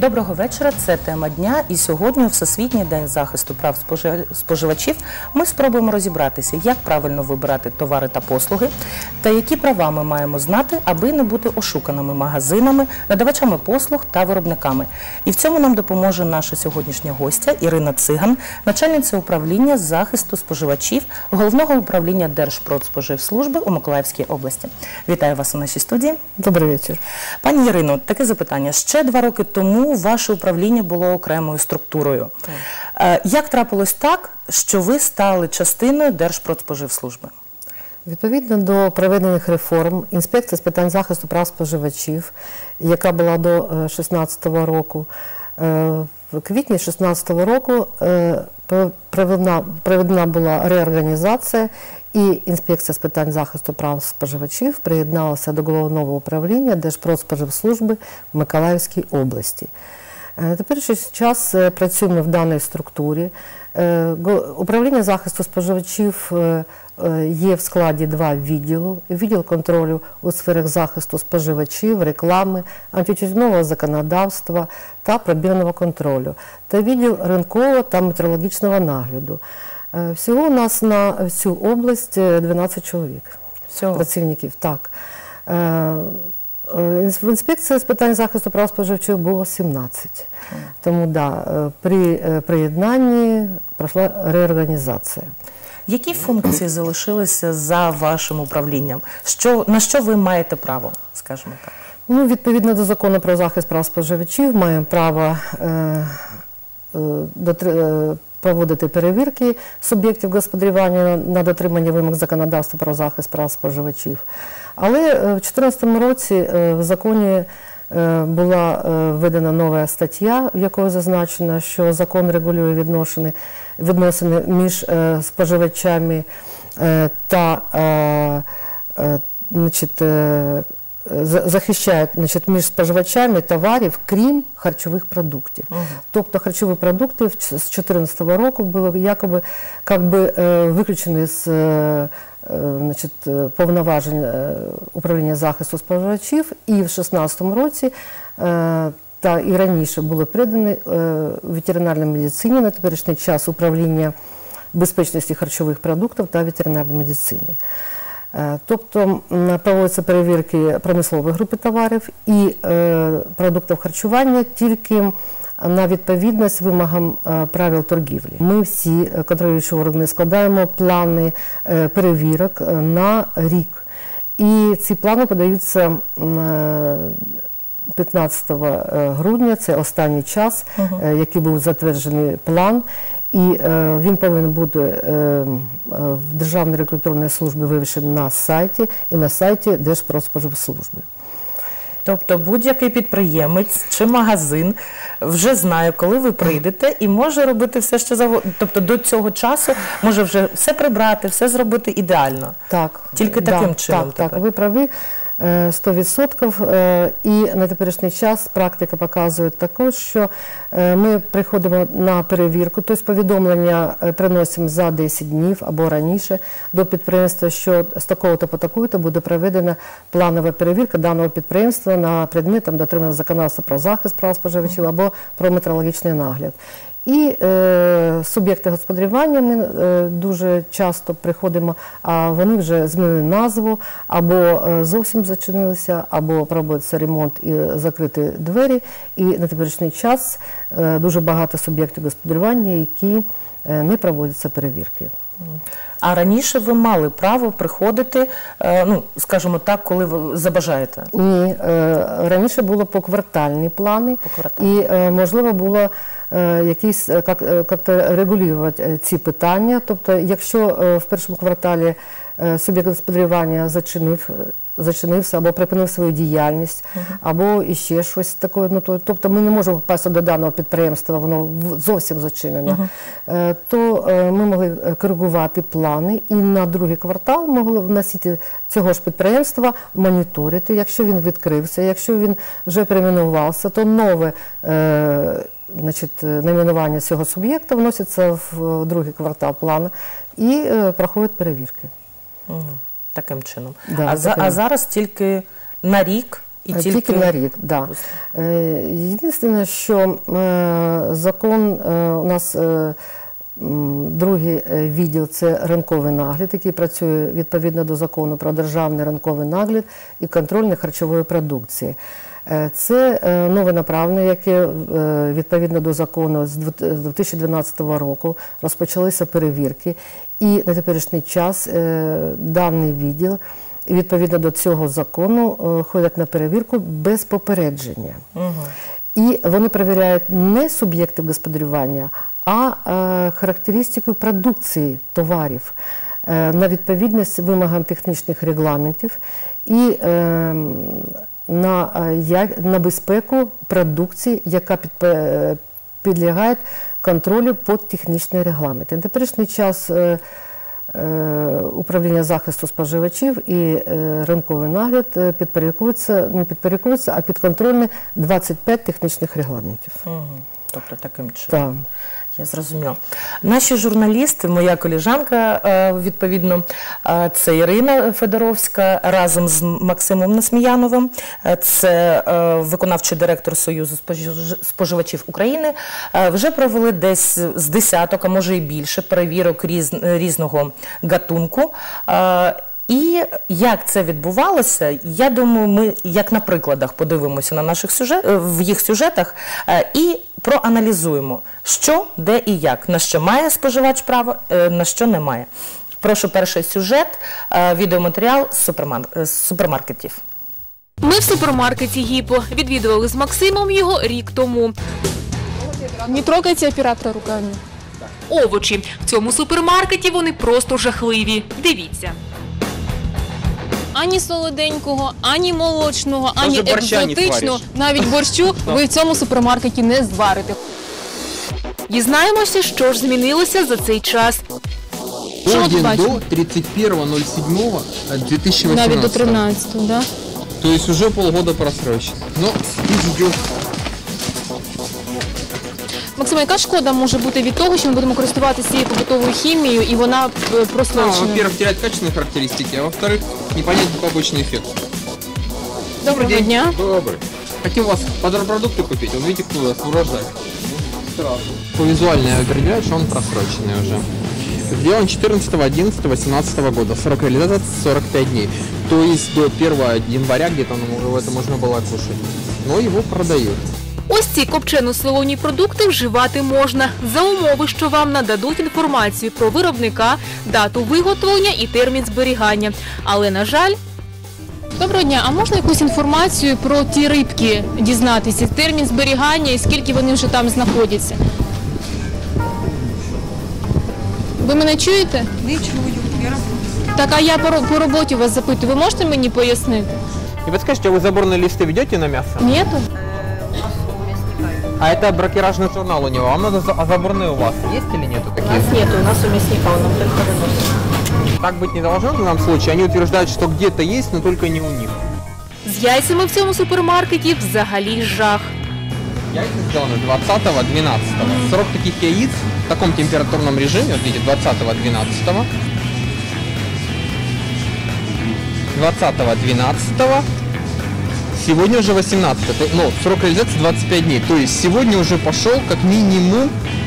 Доброго вечора, це тема дня, і сьогодні у Всесвітній день захисту прав споживачів ми спробуємо розібратися, як правильно вибирати товари та послуги, та які права ми маємо знати, аби не бути ошуканими магазинами, надавачами послуг та виробниками. І в цьому нам допоможе наша сьогоднішня гостя Ірина Циган, начальниця управління захисту споживачів Головного управління Держпродспоживслужби у Миколаївській області. Вітаю вас у нашій студії. Добрий вечір. Пані Ірино, таке запитання. Ще 2 роки тому ваше управління було окремою структурою. Як трапилось так, що ви стали частиною Держпродспоживслужби? Відповідно до проведених реформ, інспекція з питань захисту прав споживачів, яка була до 2016 року, в квітні 2016 року проведена була реорганізація, і інспекція з питань захисту прав споживачів приєдналася до Головного управління Держпродспоживслужби в Миколаївській області. На теперішній час працюємо в даній структурі. Управління захисту споживачів є в складі 2 відділу. Відділ контролю у сферах захисту споживачів, реклами, антитютюнового законодавства та пробірного контролю, та відділ ринкового та метрологічного нагляду. Всього у нас на всю область 12 чоловік, працівників. Так. В інспекції з питань захисту прав споживачів було 17. Тому, да, при приєднанні пройшла реорганізація. Які функції залишилися за вашим управлінням? На що ви маєте право, скажімо так? Ну, відповідно до закону про захист прав споживачів, маємо право проводити перевірки суб'єктів господарювання на дотримання вимог законодавства про захист прав споживачів. Але в 2014 році в законі була введена нова стаття, в якій зазначено, що закон регулює відносини між споживачами та захищає між споживачами товарів, крім харчових продуктів. Тобто харчові продукти з 2014 року були якоби виключені з повноважень управління захисту споживачів, і в 2016 році та і раніше були передані ветеринарній медицині на теперішній час управління безпечності харчових продуктів та ветеринарної медицини. Тобто проводяться перевірки промислової групи товарів і продуктів харчування тільки на відповідність вимогам правил торгівлі. Ми всі контролюючі органи складаємо плани перевірок на рік. І ці плани подаються 15 грудня, це останній час, який був затверджений план. І він повинен бути в Державній регуляторній службі вивішений на сайті і на сайті Держпродспоживслужби. Тобто будь-який підприємець чи магазин вже знає, коли ви прийдете, і може робити все, що завгодно. Тобто до цього часу може вже все прибрати, все зробити ідеально. Так. Тільки таким чином. Так, ви праві. 100%. І на теперішній час практика показує також, що ми приходимо на перевірку, тобто повідомлення приносимо за 10 днів або раніше до підприємства, що з такого-то по такої-то буде проведена планова перевірка даного підприємства на предмет дотримання законодавства про захист прав споживачів або про метрологічний нагляд. І суб'єкти господарювання ми дуже часто приходимо, а вони вже змінили назву, або зовсім зачинилися, або проводиться ремонт і закриті двері. І на теперішній час дуже багато суб'єктів господарювання, які не проводяться перевірки. А раніше ви мали право приходити, скажімо так, коли ви забажаєте? Ні, раніше було поквартальні плани, і можливо було якісь, як-то регулювати ці питання. Тобто, якщо в першому кварталі суб'єкт господарювання зачинився або припинив свою діяльність, або іще щось таке. Тобто ми не можемо впасти до даного підприємства, воно зовсім зачинено. То ми могли коригувати плани і на другий квартал могли вносити цього ж підприємства, моніторити, якщо він відкрився, якщо він вже перейменувався, то нове найменування цього суб'єкта вноситься в другий квартал плану і проходять перевірки. Таким чином. Да, А зараз тільки на рік І тільки на рік, так. Да. Єдине, що закон у нас другий відділ – це ринковий нагляд, який працює відповідно до закону про державний ринковий нагляд і контроль нехарчової продукції. Це нове направлення, яке відповідно до закону з 2012 року розпочалися перевірки, і на теперішній час даний відділ відповідно до цього закону ходять на перевірку без попередження. І вони перевіряють не суб'єкти господарювання, а характеристику продукції товарів на відповідність вимогам технічних регламентів і на безпеку продукції, яка підлягає контролю під технічний регламент. На теперішній час управління захисту споживачів і ринковий нагляд не підпорядковуються, а підконтрольні 25 технічних регламентів. Тобто таким чином. Так. Я зрозуміла. Наші журналісти, моя колежанка, відповідно, це Ірина Федоровська разом з Максимом Несміяновим, це виконавчий директор Союзу споживачів України, вже провели десь з десяток, а може і більше, перевірок різного гатунку. І як це відбувалося, я думаю, ми як на прикладах подивимося на в їх сюжетах і проаналізуємо, що, де і як, на що має споживач право, на що не має. Прошу, перший сюжет, відеоматеріал з супермаркетів. Ми в супермаркеті «Гіпо» відвідували з Максимом його рік тому. Не трогайте оператора руками. Овочі. В цьому супермаркеті вони просто жахливі. Дивіться. Ані солоденького, ані молочного, ані борща не екзотичного, свариш. навіть борщу ви в цьому супермаркеті не зварите. Дізнаємося, що ж змінилося за цей час. Що ви бачите? До 31.07.2018. Навіть до 13-го, да? То есть уже полгода просрочено. Но и ждем. Максима, яка шкода може бути від того, що ми будемо користуватися цією побутовою хімією і вона просрочена? Во-первых, терять качественные характеристики, а во-вторых, непонятный побочный эффект. Доброго дня. Добрый. Хотим у вас продукты купить. Вот видите, кто у нас урожай. Сразу. По визуальной определяют, что он просроченный уже. Сделан 14.11.18 года. Срок реализации 45 дней. То есть до 1 января где-то это можно было кушать. Но его продают. Ось ці копчено-солоні продукти вживати можна, за умови, що вам нададуть інформацію про виробника, дату виготовлення і термін зберігання. Але, на жаль... Доброго дня, а можна якусь інформацію про ті рибки дізнатися? Термін зберігання і скільки вони вже там знаходяться? Ви мене чуєте? Не чую. Так, а я по роботі вас запитую. Ви можете мені пояснити? И вот скажите, а вы заборные листы ведете на мясо? Нету? А это бракеражный журнал у него. Вам надо, а заборные у вас есть или нету такие? Нет, у нас у мясника, он нам только выносит. Так быть не должно в данном случае. Они утверждают, что где-то есть, но только не у них. З яйцями в цьому супермаркеті взагалі жах. Яйца сделаны 20.12. Срок таких яиц в таком температурном режиме, вот видите, 20.12. 20.12. Сегодня уже 18, ну, срок реализации 25 дней. То есть сегодня уже пошел как минимум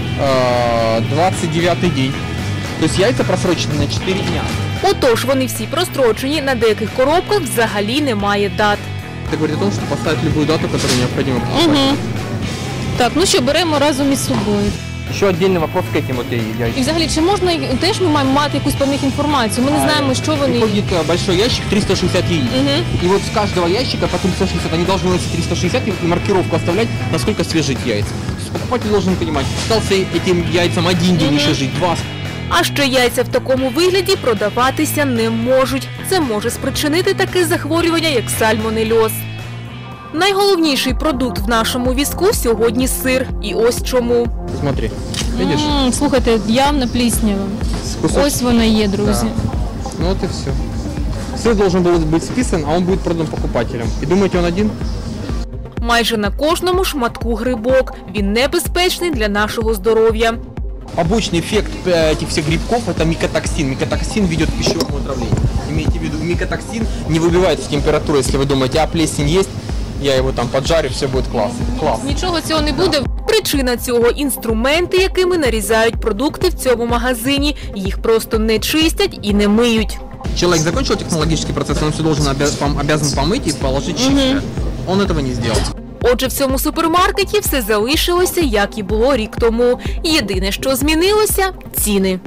29 день. То есть яйца просрочены на 4 дня. Отож, вони всі прострочені, на деяких коробках взагалі немає дат. Это говорит о том, что поставить любую дату, которую необходимо покупать. Угу. Так, ну що, беремо разом із собою. Еще отдельный вопрос к этим вот І яйцам. взагалі, чи можна, теж ми маємо мати якусь по них інформацію? Ми не знаємо, що вони... Приходит большой ящик, 360 яиц. И вот с каждого ящика по 360, они должны носить 360 и маркировку оставлять, насколько свежих яиц. То есть покупатель должен понимать, остался этим яйцам один день еще жить, два. А ще яйця в такому вигляді продаватися не можуть. Це може спричинити таке захворювання, як сальмонельоз. Найголовніший продукт в нашому візку сьогодні сир. І ось чому. Смотри, видишь? Слухайте, явно пліснява. Кусок. Ось вона є, друзі. Да. Ну вот и все. Сыр должен был быть списан, а он будет продан покупателям. И думаете, он один? Майже на кожному шматку грибок. Він небезпечний для нашого здоров'я. Побочный эффект этих всех грибков – это микотоксин. Микотоксин ведет к пищевому отравлению. Имейте в виду, микотоксин не выбивается температурой, если вы думаете, а плесень есть. я его там поджарю, все будет классно. Класс. Нічого цього не буде. Причина цього – інструменти, якими нарізають продукти в цьому магазині. Їх просто не чистять і не миють. Человек закончил технологический процесс, он все обязан помыть и положить чистое. Он этого не сделал. Отже, в цьому супермаркеті все залишилося, як і було рік тому. Єдине, що змінилося – ціни.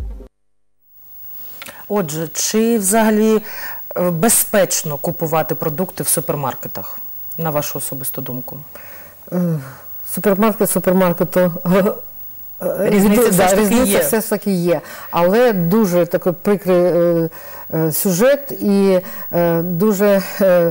Отже, чи взагалі безпечно купувати продукти в супермаркетах, на вашу особисту думку? Супермаркету Різниця все ж таки є. Але дуже такий прикрий сюжет і дуже,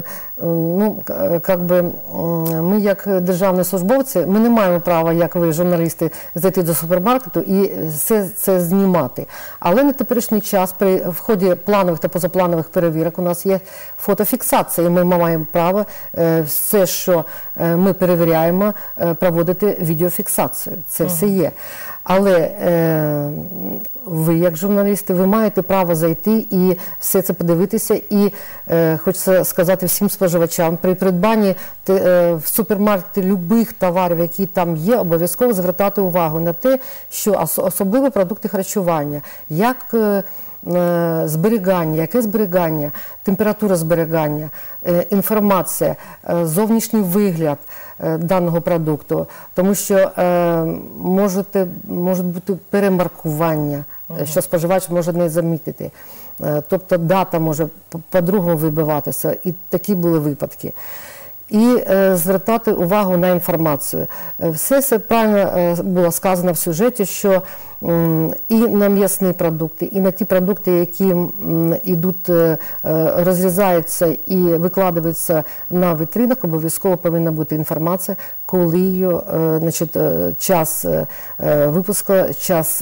ми як державні службовці, ми не маємо права, як ви, журналісти, зайти до супермаркету і все це знімати. Але на теперішній час в ході планових та позапланових перевірок у нас є фотофіксація, і ми маємо право все, що ми перевіряємо, проводити відеофіксацію. Це все є. Але ви, як журналісти, ви маєте право зайти і все це подивитися. І хочеться сказати всім споживачам, при придбанні в супермаркеті любих товарів, які там є, обов'язково звертати увагу на те, що особливо продукти харчування, як зберігання, яке зберігання, температура зберігання, інформація, зовнішній вигляд даного продукту, тому що може бути перемаркування, що споживач може не замітити. Тобто дата може по-другому вибиватися, і такі були випадки. І звертати увагу на інформацію. Все це правильно було сказано в сюжеті, що і на м'ясні продукти, і на ті продукти, які йдуть, розрізаються і викладаються на вітринах, обов'язково повинна бути інформація, коли час випуску, час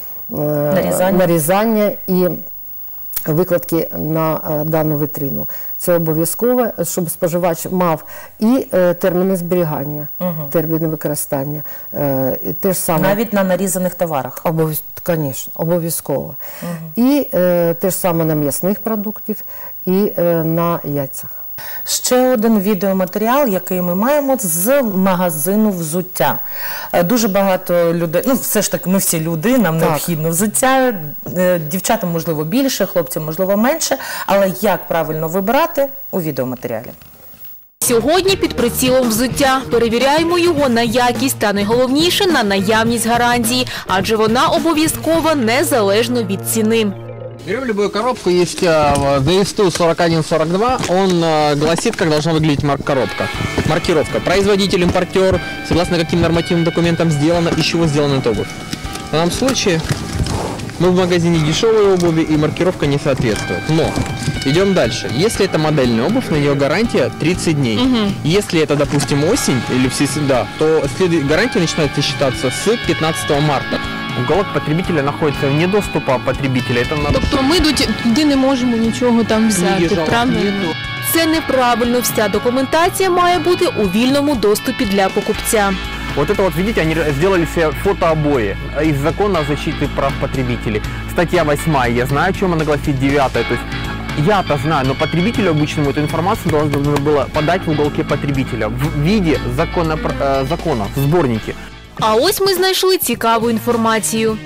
нарізання і викладки на дану вітрину. Це обов'язково, щоб споживач мав і терміни зберігання, терміни використання. Те ж саме, навіть на нарізаних товарах? Звісно, обов'язково. І те ж саме на м'ясних продуктів і на яйцях. Ще один відеоматеріал, який ми маємо з магазину взуття. Дуже багато людей, все ж таки ми всі люди, нам необхідно взуття, дівчатам можливо більше, хлопцям можливо менше, але як правильно вибирати у відеоматеріалі. Сьогодні під прицілом взуття. Перевіряємо його на якість та найголовніше на наявність гарантії, адже вона обов'язкова незалежно від ціни. Берем любую коробку, есть DSTU 4142, он гласит, как должна выглядеть коробка. Маркировка. Производитель, импортер, согласно каким нормативным документам сделано, из чего сделана эта обувь. В данном случае мы в магазине дешевой обуви и маркировка не соответствует. Но идем дальше. Если это модельная обувь, на нее гарантия 30 дней. Если это, допустим, осень или то гарантия начинается считаться с 15 марта. Уголок потребителя находится вне доступа потребителя. Тобто ми туди не можемо нічого там взяти, правильно? Це неправильно. Вся документація має бути у вільному доступі для покупця. Вот это вот, видите, они сделали себе фотообои из закона о защите прав потребителей. Статья 8, я знаю, о чем она гласит, 9. То есть я-то знаю, но потребителю обычному эту информацию должно было подать в уголке потребителя в виде закона, в сборнике. А ось ми знайшли цікаву інформацію.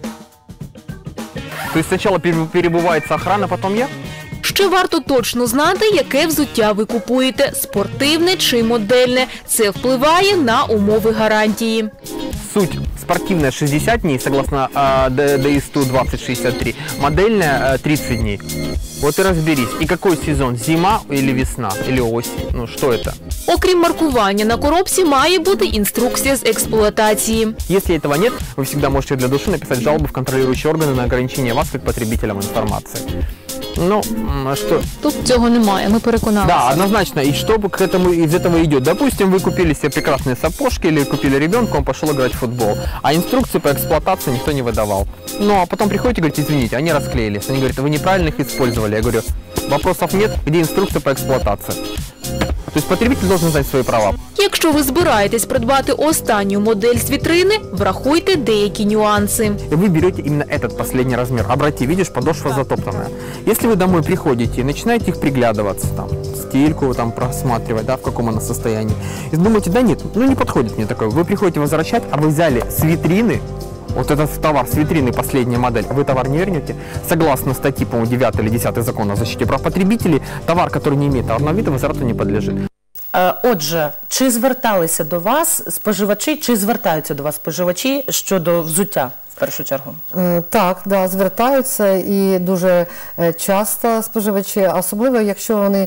То есть сначала перебывается охрана, потом я? Ще варто точно знати, яке взуття ви купуєте – спортивне чи модельне. Це впливає на умови гарантії. Суть спортивная 60 дней, согласно DSTU 2063, модельная 30 дней. Вот и разберись, и какой сезон, зима или весна, или осень, что это? Окрім маркування, на коробці має бути інструкція з експлуатації. Если этого нет, вы всегда можете для души написать жалобу в контролирующие органы на ограничение вас как потребителям информации. Что? Тут цього немає, ми переконалися. Да, однозначно. И что к этому из этого идет? Допустим, вы купили себе прекрасные сапожки или купили ребенка, он пошел играть в футбол, а инструкции по эксплуатации никто не выдавал. А потом приходите и говорите, извините, они расклеились. Они говорят, вы неправильно их использовали. Я говорю, вопросов нет, где инструкция по эксплуатации? То есть потребитель должен знать свои права. Якщо ви збираєтесь придбати останню модель з вітрини, врахуйте деякі нюанси. И вы берете именно этот последний размер. Обрати, видишь, подошва затоптанная. Если вы домой приходите и начинаете их приглядываться, там, стельку там просматривать, да, в каком она состоянии, и думаете, да нет, ну не подходит мне такое. Вы приходите возвращать, а вы взяли с витрины, вот этот товар с витрины, последняя модель, вы товар не вернете. Согласно статье, по-моему, 9 или 10 закона о защите прав потребителей, товар, который не имеет товарного вида, возврату не подлежит. Отже, чи зверталися до вас споживачі, чи звертаються до вас споживачі щодо взуття в першу чергу? Так, да, звертаються і дуже часто споживачі, особливо якщо вони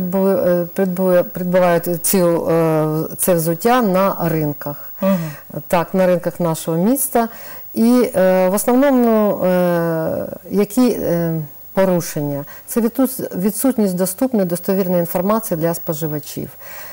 придбають це взуття на ринках. Так, на ринках нашого міста. І в основному які порушення? Це відсутність доступної достовірної інформації для споживачів.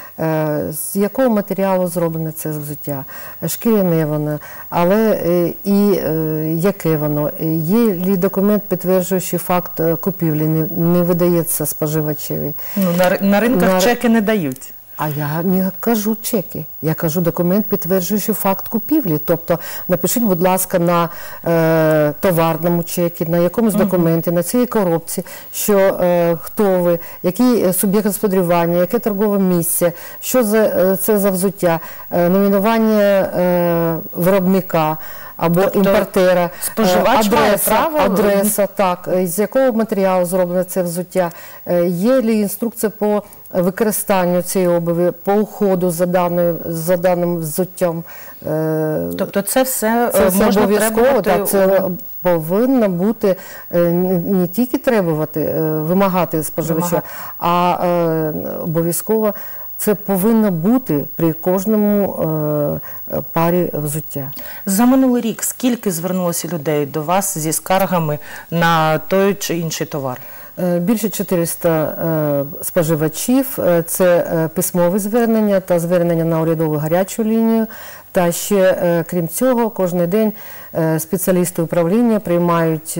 З якого матеріалу зроблене це взуття, шкіряне воно, але і яке воно, є ли документ, підтверджуючий факт купівлі, не видається споживачеві. Ну, на ринках чеки не дають. А я не кажу чеки, я кажу документ, підтверджуючий факт купівлі. Тобто напишіть, будь ласка, на товарному чекі, на якомусь документі, на цій коробці, що хто ви, який суб'єкт господарювання, яке торгове місце, що це за взуття, номінування виробника або імпортера, споживач має право, адреса, так, з якого матеріалу зроблено це взуття, є ли інструкція по використанню цієї обуви, по уходу за даним взуттям. Тобто це все можна обов'язково, так, це повинно бути, не тільки требувати, вимагати споживача, а обов'язково це повинно бути при кожному парі взуття. За минулий рік скільки звернулося людей до вас зі скаргами на той чи інший товар? Більше 400 споживачів, це письмові звернення та звернення на урядову гарячу лінію. Та ще, крім цього, кожен день спеціалісти управління приймають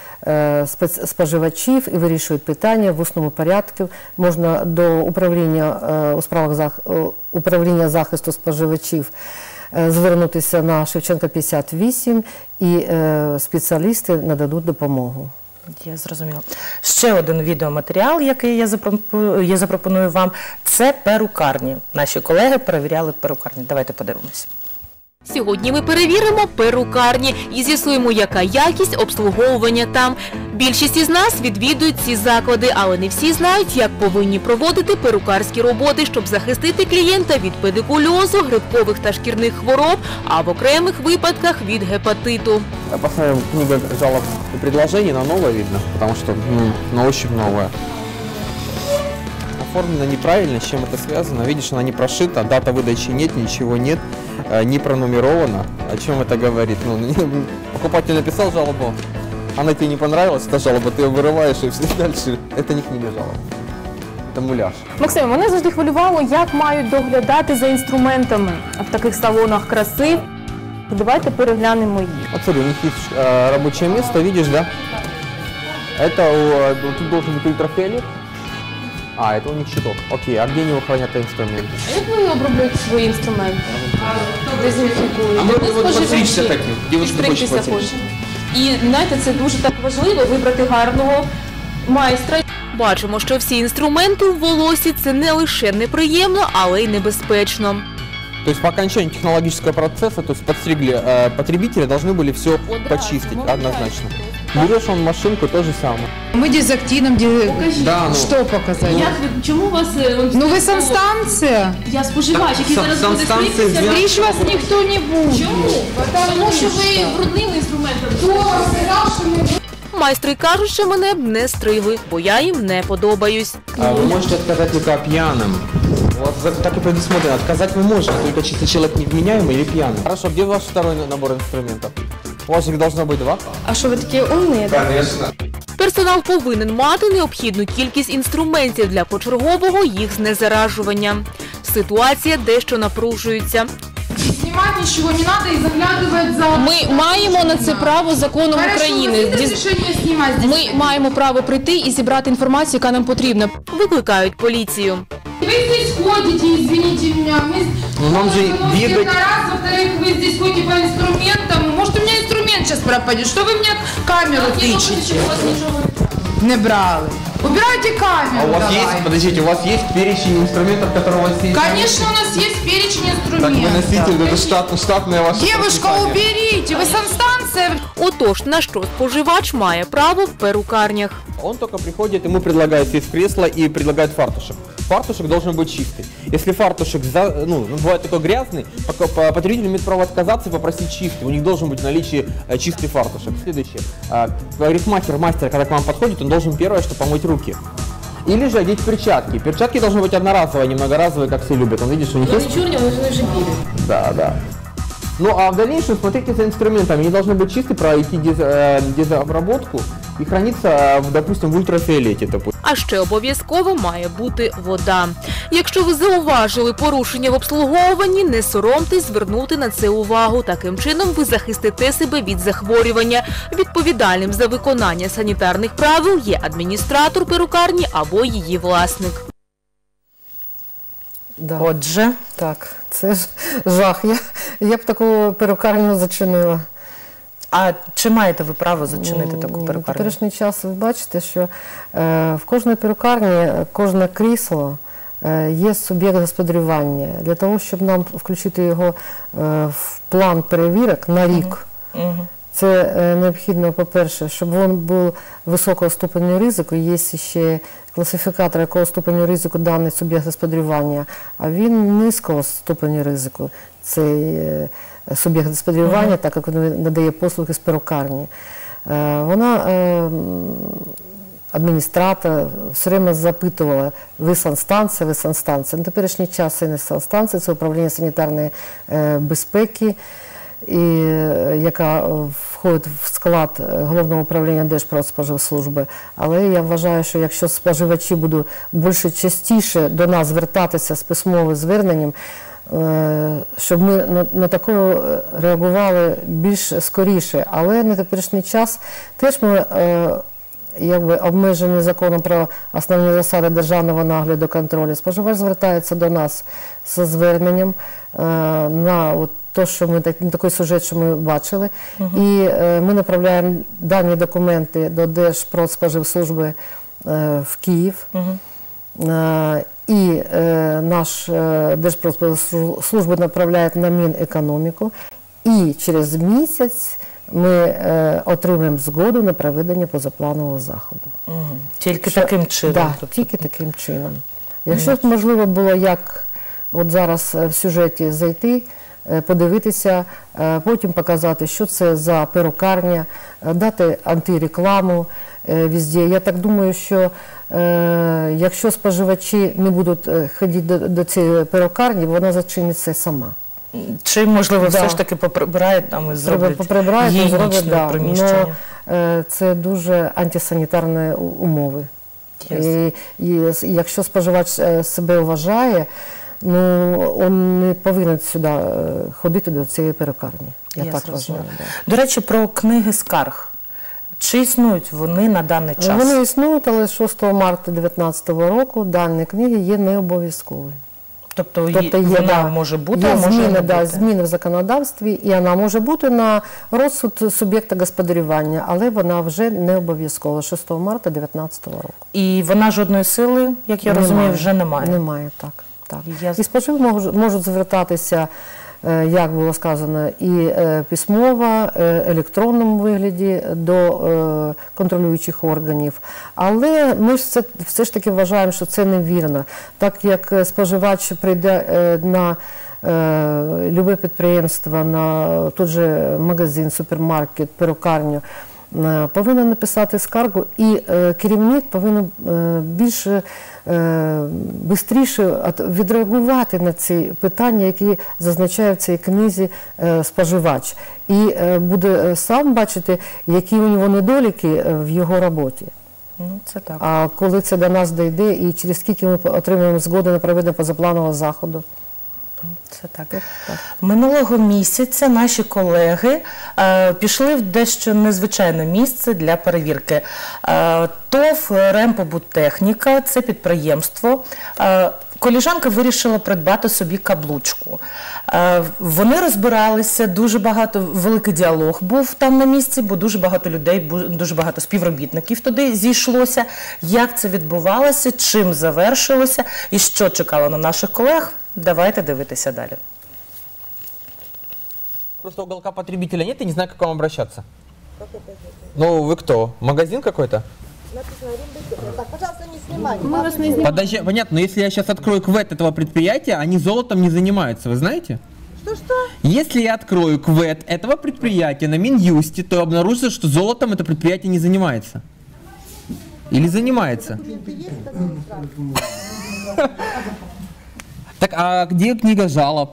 споживачів і вирішують питання в усному порядку. Можна до управління у справах управління захисту споживачів звернутися на Шевченка 58 і спеціалісти нададуть допомогу. Я зрозуміла. Ще один відеоматеріал, який я запропоную вам, це перукарні. Наші колеги перевіряли перукарні. Давайте подивимось. Сьогодні ми перевіримо перукарні і з'ясуємо, яка якість обслуговування там. Більшість із нас відвідують ці заклади, але не всі знають, як повинні проводити перукарські роботи, щоб захистити клієнта від педикульозу, грибкових та шкірних хвороб, а в окремих випадках від гепатиту. Посмотрим книгу жалоб и предложений, на новое видно, потому что на ощупь новое. Оформлена неправильно, с чем это связано. Видишь, она не прошита, дата выдачи нет, ничего нет, не пронумерована. О чем это говорит? Покупатель написал жалобу, она тебе не понравилась, эта жалоба, ты ее вырываешь и все дальше. Это не книга жалоб. Це муляж. Максим, мене завжди хвилювало, як мають доглядати за інструментами в таких салонах краси. Давайте переглянемо їх. Вот смотри, у них есть рабочее место, видишь, да? Это тут должен быть ультрафиолет. А, это у них щиток. Окей, а где они хранят инструменты? А як ви обробляєте свої інструменти? Дезінфікуєте? А ми постричься таким. Дівчинка хоче постричься. І, знаєте, це дуже так важливо, вибрати гарного майстра. Бачимо, що всі інструменти в волосі – це не лише неприємно, але й небезпечно. То есть по окончанию технологического процесса, то есть подстригли потребители, должны были все почистить однозначно. Берешь он машинку, то же самое. Мы дезактином, Да, ну. что показать? Чому у вас... Ну вы санстанция. Я споживач, який зараз буде санстанція стригтися. Стричь вас никто не будет. Чому? Тому що ви брудними інструментами. Майстри кажуть, що мене б не стригли, бо я їм не подобаюсь. Вы можете отказать только пьяным. У вас так и предусмотрено. Отказать вы можете, только чисто человек невменяемый или пьяный. Хорошо, где ваш второй набор инструментов? У вас их должно быть два? А що ви такі умні? Конечно. Персонал повинен мати необхідну кількість інструментів для почергового їх знезаражування. Ситуація дещо напружується. Снимать ничего не надо и заглядывать за... Ми маємо на це право законом України. Разрешение снимать здесь. Ми маємо право прийти і зібрати інформацію, яка нам потрібна. Викликають поліцію. Вы здесь ходите, извините меня. Ну, нам же бегать- Раз, во-вторых, вы здесь ходите по инструментам. Может, у меня инструмент сейчас пропадет. Что вы мне камеру тычете? Не брали. Убирайте камеру. А у вас давай. есть, подождите, у вас есть перечень инструментов, которые у вас есть? Конечно, у нас есть перечень Так вы инструментов. носитель, это штатная ваша... Девушка, расписание. уберите. Вы санстанция. Отож, на що споживач має право в перукарнях? Он только приходит, ему предлагают сесть в кресло и предлагает фартушек. Фартушек должен быть чистый. Если фартушек, бывает такой грязный, потребитель имеет право отказаться и попросить чистый. У них должен быть в наличии чистый фартушек. Следующее. Парикмахер, мастер, когда к вам подходит, он должен первое, что помыть руки. Или же одеть перчатки. Перчатки должны быть одноразовые, не многоразовые, как все любят. Он, видишь, у них есть... Да, да. Ну а в дальнейшем смотрите за инструментами. Они должны быть чисты, пройти дезобработку и храниться, допустим, в ультрафиолете. А ще обов'язково має бути вода. Якщо ви зауважили порушення в обслуговуванні, не соромтесь звернути на це увагу. Таким чином ви захистите себе від захворювання. Відповідальним за виконання санітарних правил є адміністратор перукарні або її власник. Да. Отже, Так, це ж жах. Я б таку перукарню не зачинила. а чи маєте ви право зачинити таку На перукарню? теперішній час ви бачите, що в кожній перукарні, кожне крісло є суб'єкт господарювання. Для того, щоб нам включити його в план перевірок на рік, це необхідно, по-перше, щоб він був високого ступеню ризику. Є ще класифікатор, якого ступеню ризику даний суб'єкт господарювання, а він низького ступеню ризику. Цей суб'єкт господарювання, так як він надає послуги з перукарні. Вона, адміністратор, все время запитувала, ви санстанція, ви санстанція. На теперішній час це не санстанція, це управління санітарної безпеки, яка входить в склад Головного управління Держпродспоживслужби. Але я вважаю, що якщо споживачі будуть більше частіше до нас звертатися з письмовим зверненням, щоб ми на таке реагували більш скоріше. Але на теперішній час теж ми обмежені законом про основні засади державного нагляду контролю. Споживач звертається до нас зі зверненням на те, що ми такий сюжет, що ми бачили, і ми направляємо дані документи до Держпродспоживслужби в Київ. І наш Держпродспоживслужба направляє на Мінекономіку, і через місяць ми отримаємо згоду на проведення позапланового заходу. Тільки таким чином? Так, тільки таким чином. Якщо б можливо було, як от зараз в сюжеті зайти, подивитися, потім показати, що це за перукарня, дати антирекламу везде. Я так думаю, що якщо споживачі не будуть ходити до цієї перукарні, вона зачиниться сама. Чи, можливо, все ж таки поприбирають там і зроблять гігієнічне приміщення? Це дуже антисанітарні умови. І якщо споживач себе вважає, він не повинен сюди ходити до цієї перукарні. Я так вважаю. До речі, про книги скарг. Чи існують вони на даний час? Вони існують, але 6 марта 2019 року дані книги є необов'язковою. Тобто вона може бути, а може не бути? Зміни в законодавстві, і вона може бути на розсуд суб'єкта господарювання, але вона вже не обов'язкова 6 марта 2019 року. І вона жодної сили, як я розумію, вже немає? Немає, так. І споживачі можуть звертатися, як було сказано, і письмово, електронному вигляді до контролюючих органів. Але ми ж все ж таки вважаємо, що це невірно. Так як споживач прийде на любе підприємство, на той же магазин, супермаркет, перукарню, повинен написати скаргу, і керівник повинен більше швидше відреагувати на ці питання, які зазначає в цій книзі споживач. І буде сам бачити, які у нього недоліки в його роботі. Це так. А коли це до нас дійде, і через скільки ми отримаємо згоду на проведення позапланового заходу. Це так. Минулого місяця наші колеги пішли в дещо незвичайне місце для перевірки. ТОВ «Ремпобудтехніка» – це підприємство, коліжанка вирішила придбати собі каблучку. Вони розбиралися, дуже багато, великий діалог був там на місці, бо дуже багато людей, дуже багато співробітників туди зійшлося. Як це відбувалося, чим завершилося і що чекало на наших колег, давайте дивитися далі. Просто уголка потребителя нет, я не знаю, как к вам обращаться. Ну, вы кто? Магазин какой-то? Так, пожалуйста, не снимайте. Ми вас не знімаємо. Подожди, понятно, но если я сейчас открою квет этого предприятия, они золотом не занимаются, вы знаете? Что? Если я открою квет этого предприятия на Минюсте, то обнаружится, что золотом это предприятие не занимается. Или занимается. Так, а где книга жалоб?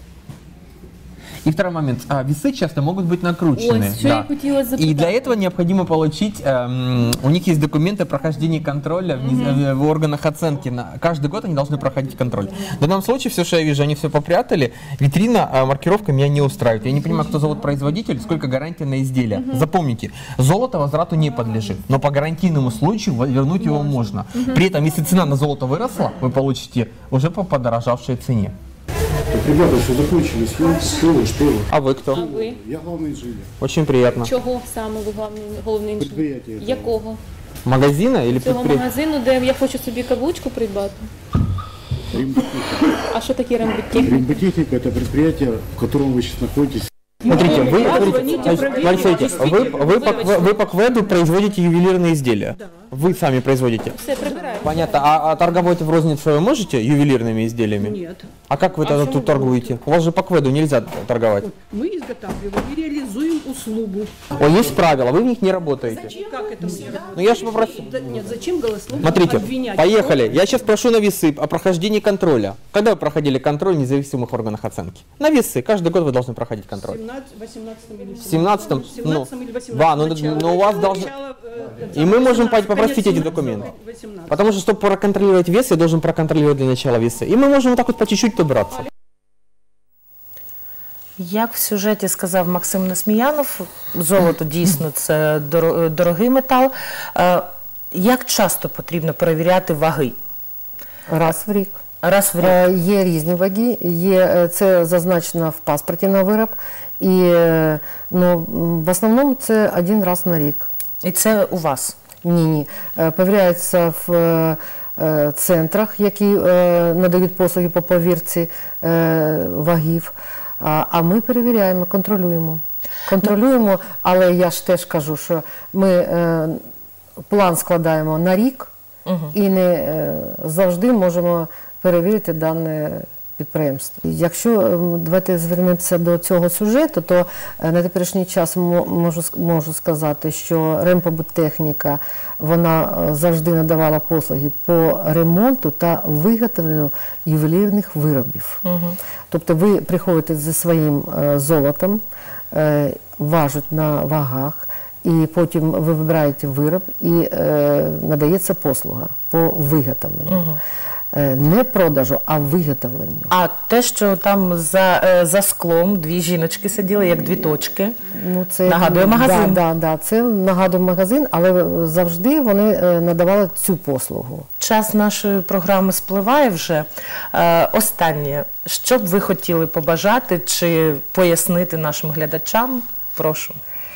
И второй момент. Весы часто могут быть накручены. Ось, що я хотіла запитати. И для этого необходимо получить, у них есть документы о прохождении контроля в органах оценки. Каждый год они должны проходить контроль. В данном случае все, что я вижу, они все попрятали. Витрина, маркировка меня не устраивает. Я не понимаю, кто завод-производитель, сколько гарантия на изделие. Запомните, золото возврату не подлежит, но по гарантийному случаю вернуть его можно. При этом, если цена на золото выросла, вы получите уже по подорожавшей цене. Так, ребята, все закончили, что вы? А вы кто? А ви? Я главный инженер. Очень приятно. Чого саме ви головний інженер? Предприятие. Якого? Магазина или Цього предприятия? магазину, де я хочу собі каблучку придбати? А що таке рембуттехніка? Рембутехника – это предприятие, в котором вы сейчас находитесь. Смотрите, вы по кведу производите ювелирные изделия? Вы сами производите? Все, прибираємо. Понятно. А торговать в розницу вы можете ювелирными изделиями? Нет. А как вы тогда тут торгуете? У вас же по кведу нельзя торговать. Мы изготавливаем и реализуем услугу. О, есть правила, вы в них не работаете. Как это? Ну я же попросил. Нет, зачем голословно Смотрите, обвинять? поехали. Я сейчас прошу на весы о прохождении контроля. Когда вы проходили контроль в независимых органах оценки? На весы. Каждый год вы должны проходить контроль. В 18 или В 17-м? 17 или 18 Да, начало. но у вас должно... Начало, И мы можем 18, попросить конец эти документы. 18. Потому что, чтобы проконтролировать вес, я должен проконтролировать для начала весы. И мы можем вот так вот по чуть-чуть добраться. Як в сюжеті сказав Максим Несміянов, золото дійсно це дорогий метал. Як часто потрібно перевіряти ваги? Раз в рік. Раз в рік. Є різні ваги, це зазначено в паспорті на вироб, і в основному це один раз на рік. І це у вас? Ні. Перевіряється в центрах, які надають послуги по повірці вагів. А ми перевіряємо, контролюємо, але я ж теж кажу, що ми план складаємо на рік і не завжди можемо перевірити дане підприємство. Якщо давайте звернемося до цього сюжету, то на теперішній час можу сказати, що ремпобуттехніка, вона завжди надавала послуги по ремонту та виготовленню ювелірних виробів. Тобто ви приходите зі своїм золотом, важать на вагах, і потім ви вибираєте вироб і надається послуга по виготовленню. Не продажу, а виготовленню. А те, що там за склом дві жіночки сиділи, як дві точки, це нагадує магазин. Так, це нагадує магазин, але завжди вони надавали цю послугу. Час нашої програми спливає вже. Останнє, що б ви хотіли побажати чи пояснити нашим глядачам? Прошу.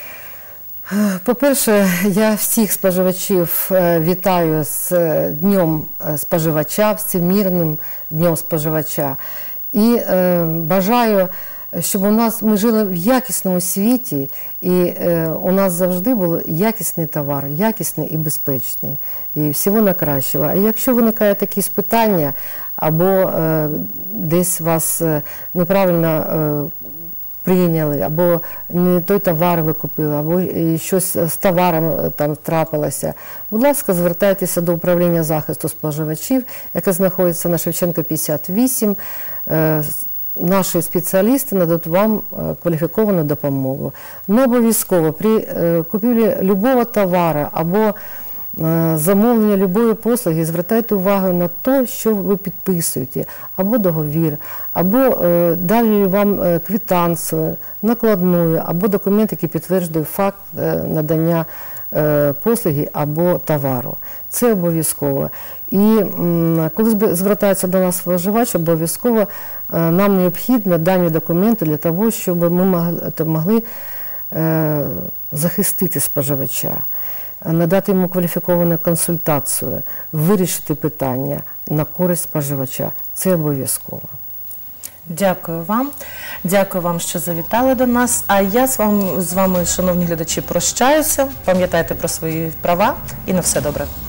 По-перше, я всіх споживачів вітаю з Днем споживача, з Всемирним Днем споживача. І бажаю, щоб ми жили в якісному світі, і у нас завжди був якісний товар, якісний і безпечний. І всього найкращого. А якщо виникають якісь питання, або десь вас неправильно прийняли, або не той товар ви купили, або щось з товаром там трапилося. Будь ласка, звертайтеся до управління захисту споживачів, яке знаходиться на Шевченка, 58. Наші спеціалісти нададуть вам кваліфіковану допомогу. Не обов'язково при купівлі будь-якого товару або замовлення будь-якої послуги звертайте увагу на те, що ви підписуєте, або договір, або далі вам квитанцію, накладну, або документ, який підтверджує факт надання послуги або товару. Це обов'язково. І коли звертається до нас споживач, обов'язково нам необхідні дані документи для того, щоб ми могли захистити споживача, надати йому кваліфіковану консультацію, вирішити питання на користь споживача. Це обов'язково. Дякую вам. Дякую вам, що завітали до нас. А я з вами, шановні глядачі, прощаюся. Пам'ятайте про свої права і на все добре.